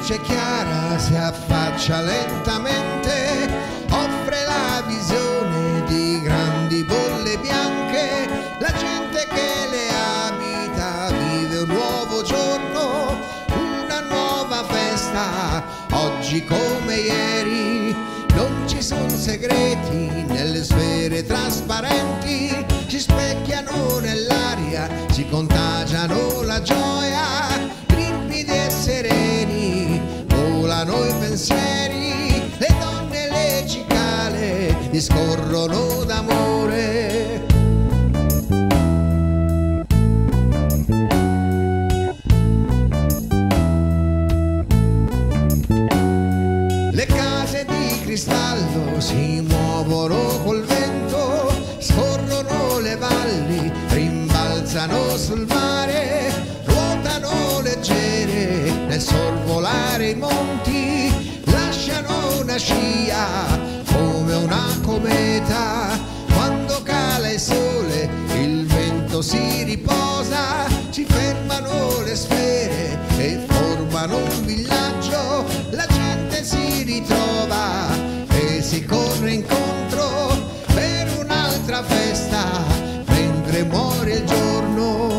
luce chiara si affaccia lentamente, offre la visione di grandi bolle bianche. La gente che le abita vive un nuovo giorno, una nuova festa, oggi come ieri. Non ci sono segreti nelle sfere trasparenti, ci specchiano nell'aria, ci contagiano la gioia. Limpidi e sereni volano i pensieri, le donne e le cicale discorrono d'amore. Le case di cristallo si muovono col vento, scorrono le valli, rimbalzano sul mare, ruotano leggere nel sorvolare i monti, lasciano una scia come una cometa. Quando cala il sole il vento si riposa, ci fermano le sfere e formano un villaggio. La gente si ritrova e si corre incontro per un'altra festa, mentre muore il giorno.